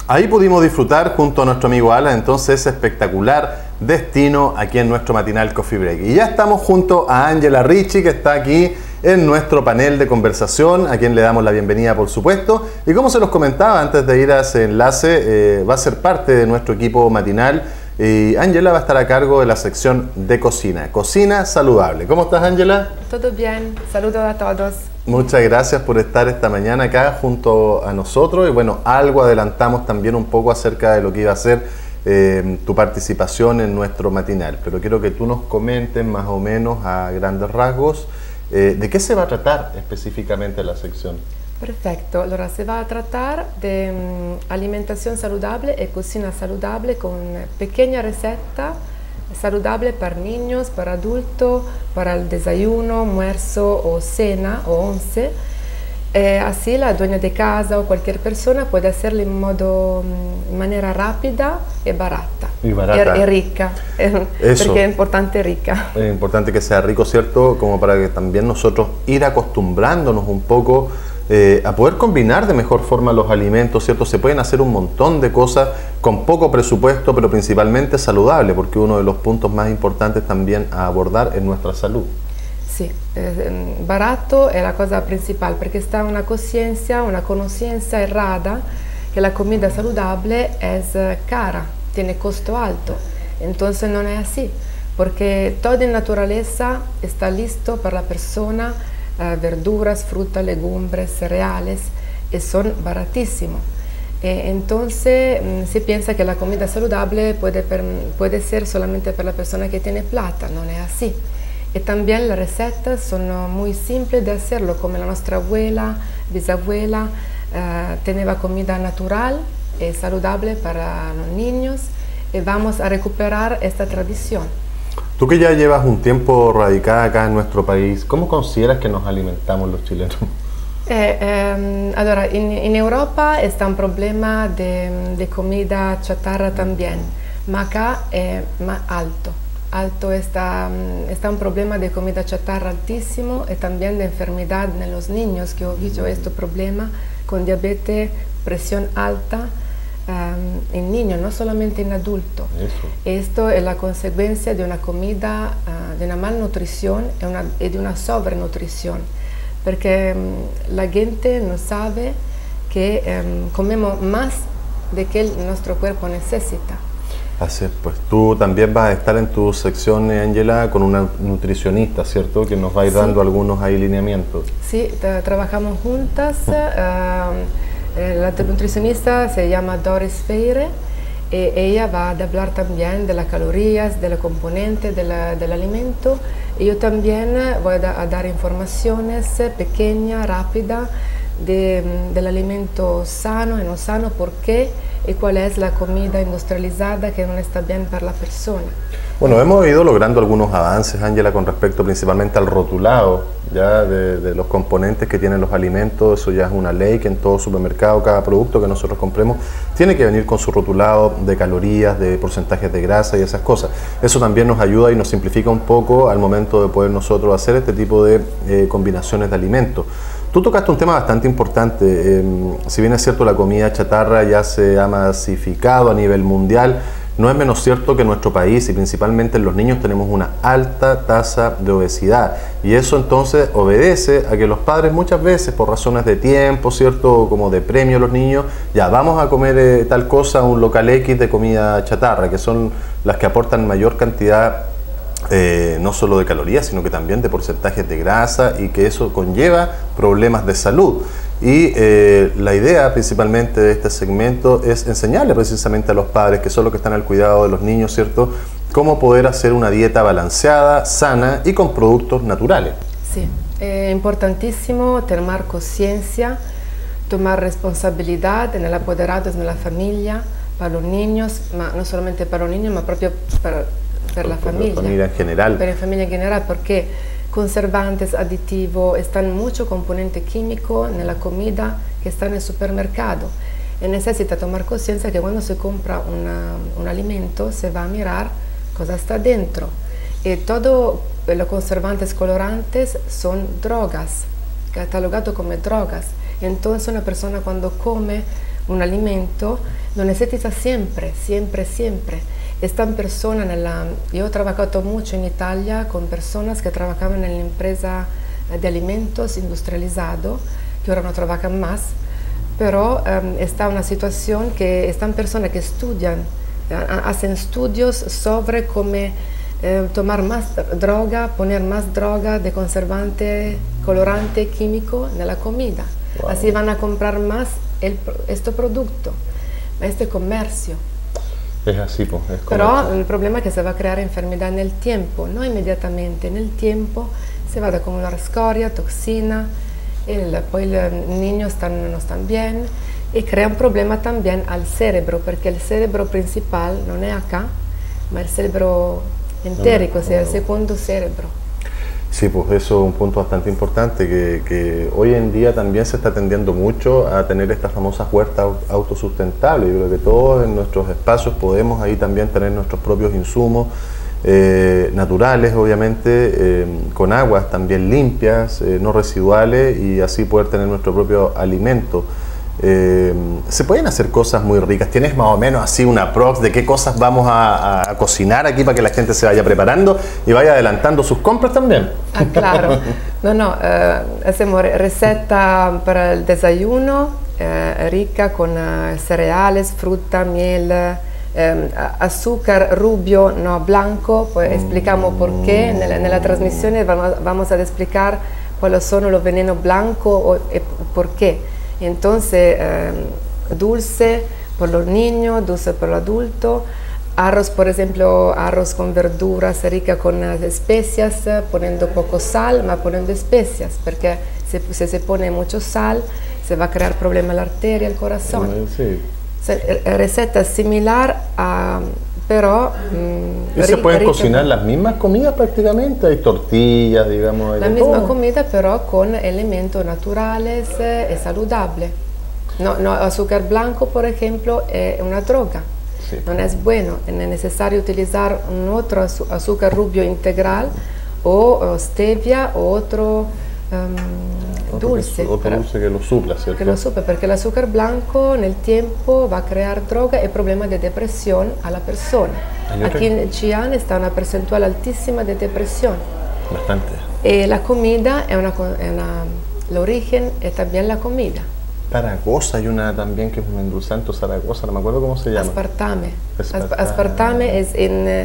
Ahí pudimos disfrutar junto a nuestro amigo Alan entonces ese espectacular destino aquí en nuestro matinal Coffee Break. Y ya estamos junto a Ángela Ricci, que está aquí en nuestro panel de conversación, a quien le damos la bienvenida por supuesto. Y como se los comentaba antes de ir a ese enlace, va a ser parte de nuestro equipo matinal. Y Ángela va a estar a cargo de la sección de cocina, cocina saludable. ¿Cómo estás, Ángela? Todo bien, saludos a todos. Muchas gracias por estar esta mañana acá junto a nosotros. Y bueno, algo adelantamos también un poco acerca de lo que iba a ser tu participación en nuestro matinal. Pero quiero que tú nos comentes más o menos a grandes rasgos de qué se va a tratar específicamente la sección. Perfecto, allora se va a tratar de alimentación saludable y cocina saludable con pequeña receta saludable para niños, para adultos, para el desayuno, almuerzo o cena o once. Así la dueña de casa o cualquier persona puede hacerlo en manera rápida y barata. Y rica, porque es importante rica. Es importante que sea rico, ¿cierto? Como para que también nosotros ir acostumbrándonos un poco a poder combinar de mejor forma los alimentos, ¿cierto? Se pueden hacer un montón de cosas con poco presupuesto, pero principalmente saludable, porque uno de los puntos más importantes también a abordar es nuestra salud. Sí, barato es la cosa principal, porque está una conciencia errada que la comida saludable es cara, tiene costo alto. Entonces no es así, porque todo en naturaleza está listo para la persona. Verduras, frutas, legumbres, cereales, y son baratísimos. Entonces se piensa que la comida saludable puede ser solamente para la persona que tiene plata, no es así. Y también las recetas son muy simples de hacerlo, como la nuestra abuela, bisabuela, tenía comida natural y saludable para los niños, y vamos a recuperar esta tradición. Tú que ya llevas un tiempo radicada acá en nuestro país, ¿cómo consideras que nos alimentamos los chilenos? Allora, en Europa está un problema de comida chatarra también, pero acá es más alto está un problema de comida chatarra altísimo y también de enfermedad en los niños, que he visto este problema con diabetes, presión alta. En niños, no solamente en adultos. Esto es la consecuencia de una comida, de una malnutrición y de una sobrenutrición, porque la gente no sabe que comemos más de que nuestro cuerpo necesita. Así es, pues tú también vas a estar en tu sección, Ángela, con una nutricionista, ¿cierto? Que nos va a ir dando algunos lineamientos. Sí, trabajamos juntas. La nutricionista se llama Doris Feire y ella va a hablar también de las calorías, de los componentes del alimento. Y yo también voy a dar informaciones pequeñas, rápidas, del alimento sano y no sano, por qué y cuál es la comida industrializada que no está bien para la persona. Bueno, hemos ido logrando algunos avances, Ángela, con respecto principalmente al rotulado ya de los componentes que tienen los alimentos. Eso ya es una ley que en todo supermercado, cada producto que nosotros compremos tiene que venir con su rotulado de calorías, de porcentajes de grasa y esas cosas. Eso también nos ayuda y nos simplifica un poco al momento de poder nosotros hacer este tipo de combinaciones de alimentos. Tú tocaste un tema bastante importante. Si bien es cierto la comida chatarra ya se ha masificado a nivel mundial, no es menos cierto que en nuestro país y principalmente en los niños tenemos una alta tasa de obesidad, y eso entonces obedece a que los padres muchas veces por razones de tiempo, ¿cierto? Como de premio a los niños, ya vamos a comer tal cosa, un local X de comida chatarra, que son las que aportan mayor cantidad no solo de calorías, sino que también de porcentajes de grasa, y que eso conlleva problemas de salud. Y la idea principalmente de este segmento es enseñarle precisamente a los padres, que son los que están al cuidado de los niños, ¿cierto?, cómo poder hacer una dieta balanceada, sana y con productos naturales. Sí, es importantísimo tomar conciencia, tomar responsabilidad en el apoderado, en la familia, para los niños, no solamente para los niños, pero proprio para la familia. Familia en general. Para la familia en general, porque conservantes, aditivos, están muchos componentes químicos en la comida que está en el supermercado. Y necesita tomar conciencia que cuando se compra un alimento se va a mirar cosa está dentro. Y todos los conservantes colorantes son drogas, catalogados como drogas. Entonces una persona cuando come un alimento lo necesita siempre, siempre, siempre. Están personas, yo he trabajado mucho en Italia con personas que trabajaban en la empresa de alimentos industrializado, que ahora no trabajan más, pero está una situación que están personas que estudian, hacen estudios sobre cómo tomar más droga, poner más droga de conservante, colorante químico en la comida. Wow. Así van a comprar más este producto, este comercio. Es así, pues. Es pero el problema es que se va a crear enfermedad en el tiempo, no inmediatamente, en el tiempo se va a acumular escoria, toxina, poi los niños no están bien y crea un problema también al cerebro, porque el cerebro principal no es acá, ma el cerebro entérico, o sea, el segundo cerebro. Sí, pues eso es un punto bastante importante, que hoy en día también se está tendiendo mucho a tener estas famosas huertas autosustentables. Yo creo que todos en nuestros espacios podemos ahí también tener nuestros propios insumos naturales, obviamente, con aguas también limpias, no residuales, y así poder tener nuestro propio alimento. Se pueden hacer cosas muy ricas. ¿Tienes más o menos así una prox de qué cosas vamos a cocinar aquí para que la gente se vaya preparando y vaya adelantando sus compras también? Ah, claro. No, hacemos receta para el desayuno rica con cereales, fruta, miel, azúcar rubio, no blanco. Pues explicamos por qué. En la transmisión vamos a explicar cuáles son los venenos blancos y por qué. Entonces, dulce por los niños, dulce por el adulto, arroz, por ejemplo, arroz con verduras rica con especias, poniendo poco sal, ma poniendo especias, porque si se pone mucho sal, se va a crear problema a la arteria, al corazón. Sí. Receta similar a... Pero ¿y se pueden cocinar las mismas comidas prácticamente? Hay tortillas, digamos. La misma comida, pero con elementos naturales y saludables. No, azúcar blanco, por ejemplo, es una droga. Sí. No es bueno. Es necesario utilizar un otro azúcar rubio integral o stevia o otro dulce. Otro dulce que lo supla, ¿cierto? Que lo supla, porque el azúcar blanco en el tiempo va a crear droga y problemas de depresión a la persona. Aquí en Chillán está una percentual altísima de depresión. Bastante. La comida es el origen es también la comida. Zaragoza hay una también que es un endulzante, Zaragoza, no me acuerdo cómo se llama. Aspartame. Aspartame es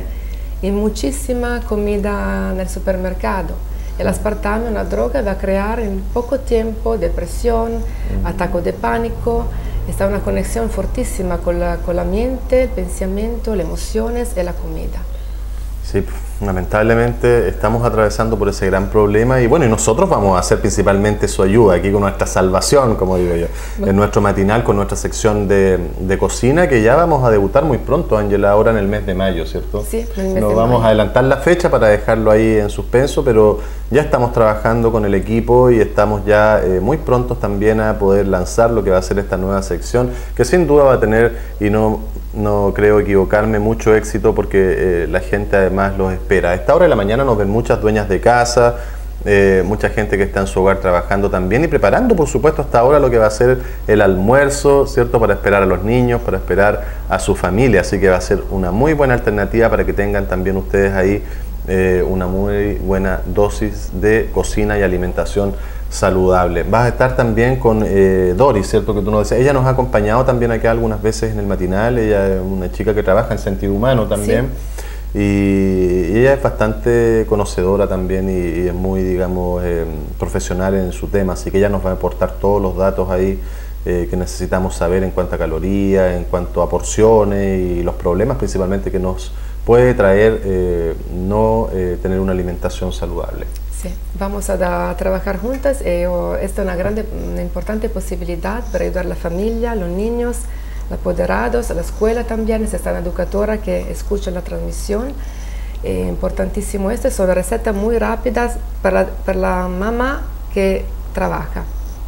en muchísima comida en el supermercado. El aspartame, una droga, va a crear en poco tiempo depresión, ataque de pánico. Está una conexión fortísima con la mente, el pensamiento, las emociones y la comida. Sí, lamentablemente estamos atravesando por ese gran problema y bueno, y nosotros vamos a hacer principalmente su ayuda aquí con nuestra salvación, como digo yo, en nuestro matinal con nuestra sección de cocina, que ya vamos a debutar muy pronto, Ángela, ahora en el mes de mayo, ¿cierto? Sí, en el mes Nos de vamos mayo. a adelantar la fecha para dejarlo ahí en suspenso, pero ya estamos trabajando con el equipo y estamos ya muy prontos también a poder lanzar lo que va a ser esta nueva sección, que sin duda va a tener, y no creo equivocarme, mucho éxito porque la gente además los espera. A esta hora de la mañana nos ven muchas dueñas de casa, mucha gente que está en su hogar trabajando también y preparando, por supuesto, hasta ahora lo que va a ser el almuerzo, ¿cierto? Para esperar a los niños, para esperar a su familia. Así que va a ser una muy buena alternativa para que tengan también ustedes ahí una muy buena dosis de cocina y alimentación saludable. Vas a estar también con Doris, ¿cierto? Que tú nos decías. Ella nos ha acompañado también acá algunas veces en el matinal. Ella es una chica que trabaja en sentido humano también. Sí. Y ella es bastante conocedora también y es muy, digamos, profesional en su tema. Así que ella nos va a aportar todos los datos ahí que necesitamos saber en cuanto a calorías, en cuanto a porciones y los problemas principalmente que nos puede traer no tener una alimentación saludable. Sí, vamos a trabajar juntas. Esta es una importante posibilidad para ayudar a la familia, los niños, los apoderados, a la escuela también. Si están educadoras que escuchan la transmisión. Importantísimo esto. Son recetas muy rápidas para la mamá que trabaja.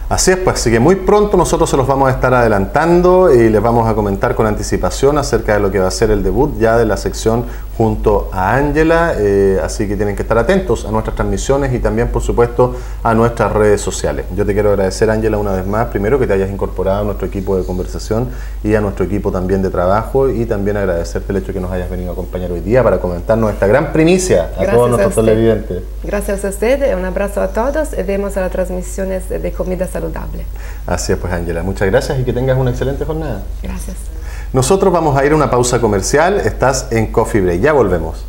Así es, pues, así que muy pronto nosotros se los vamos a estar adelantando y les vamos a comentar con anticipación acerca de lo que va a ser el debut ya de la sección junto a Ángela, así que tienen que estar atentos a nuestras transmisiones y también, por supuesto, a nuestras redes sociales. Yo te quiero agradecer, Ángela, una vez más, primero que te hayas incorporado a nuestro equipo de conversación y a nuestro equipo también de trabajo, y también agradecerte el hecho que nos hayas venido a acompañar hoy día para comentarnos esta gran primicia a todos nuestros televidentes. Gracias a usted, un abrazo a todos y vemos a las transmisiones de comida saludable. Así es, pues, Ángela, muchas gracias y que tengas una excelente jornada. Gracias. Nosotros vamos a ir a una pausa comercial. Estás en Coffee Break. Ya volvemos.